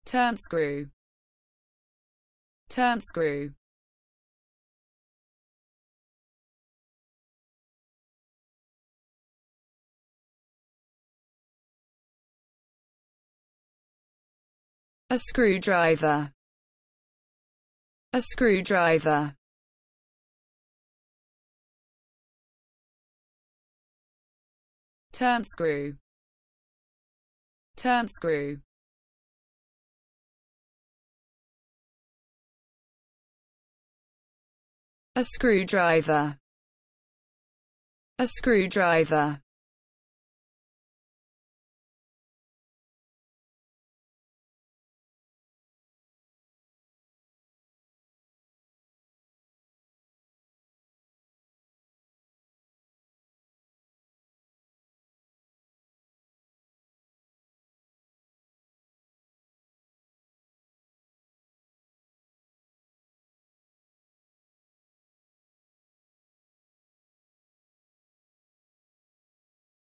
Turnscrew. Turnscrew. A screwdriver. A screwdriver. Turnscrew. Turnscrew. A screwdriver. A screwdriver.